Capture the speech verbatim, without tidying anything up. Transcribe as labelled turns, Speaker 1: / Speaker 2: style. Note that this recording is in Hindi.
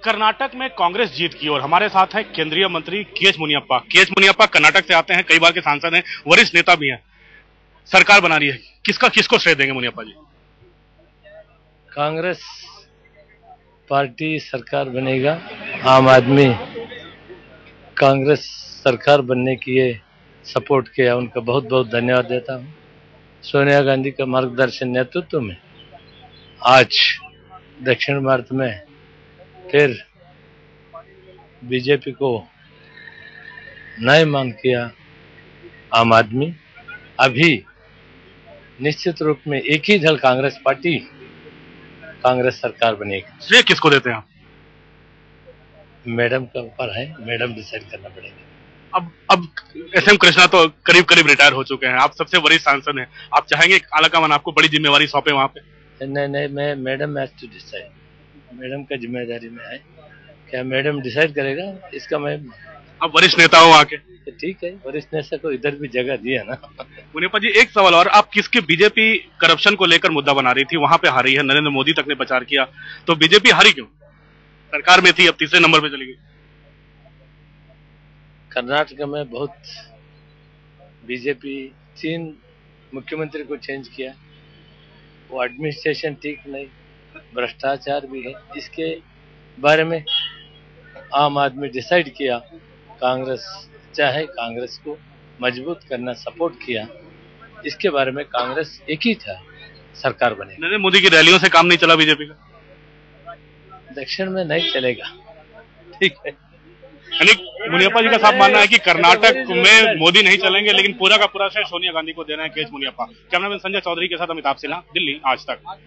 Speaker 1: कर्नाटक में कांग्रेस जीत की और हमारे साथ है केंद्रीय मंत्री के एच मुनियप्पा। के एच मुनियप्पा कर्नाटक से आते हैं, कई बार के सांसद हैं, वरिष्ठ नेता भी हैं। सरकार बना रही है, किसका किसको श्रेय देंगे मुनियप्पा जी?
Speaker 2: कांग्रेस पार्टी सरकार बनेगा। आम आदमी कांग्रेस सरकार बनने की ये सपोर्ट किया, उनका बहुत बहुत धन्यवाद देता हूँ। सोनिया गांधी का मार्गदर्शन नेतृत्व में आज दक्षिण भारत में फिर बीजेपी को नए मान किया आम आदमी। अभी निश्चित रूप में एक ही दल कांग्रेस पार्टी, कांग्रेस सरकार बनेगी।
Speaker 1: श्रेय किसको देते हैं आप?
Speaker 2: मैडम के ऊपर है, मैडम डिसाइड करना पड़ेगा।
Speaker 1: अब अब एस एम कृष्णा तो करीब करीब रिटायर हो चुके हैं, आप सबसे वरिष्ठ सांसद हैं, आप चाहेंगे आलाकमान आपको बड़ी जिम्मेवारी सौंपे वहां पे?
Speaker 2: नहीं नहीं, मैं madam has to decide, madam का जिम्मेदारी में है। क्या मैडम डिसाइड करेगा इसका? मैं
Speaker 1: आप वरिष्ठ नेता हो वहां के,
Speaker 2: ठीक है, वरिष्ठ नेता को इधर भी जगह दिया ना।
Speaker 1: मुनियप्पा जी एक सवाल और, आप किसके बीजेपी करप्शन को लेकर मुद्दा बना रही थी, वहां पे हारी है, नरेंद्र मोदी तक ने प्रचार किया, तो बीजेपी हारी क्यों? सरकार में थी, अब तीसरे नंबर पे चली गई।
Speaker 2: कर्नाटक में बहुत बीजेपी तीन मुख्यमंत्री को चेंज किया, वो एडमिनिस्ट्रेशन ठीक नहीं, भ्रष्टाचार भी है। इसके बारे में आम आदमी डिसाइड किया, कांग्रेस चाहे, कांग्रेस को मजबूत करना सपोर्ट किया। इसके बारे में कांग्रेस एक ही था, सरकार बने।
Speaker 1: नरेंद्र मोदी की रैलियों से काम नहीं चला बीजेपी का?
Speaker 2: दक्षिण में नहीं चलेगा, ठीक है।
Speaker 1: यानी मुनियप्पा जी का साफ मानना है कि कर्नाटक में मोदी नहीं चलेंगे, लेकिन पूरा का पूरा श्रेय सोनिया गांधी को देना है K H Muniyappa. Cameraman Sanjay Chaudhary के साथ अमिताभ सिन्हा, दिल्ली आज तक।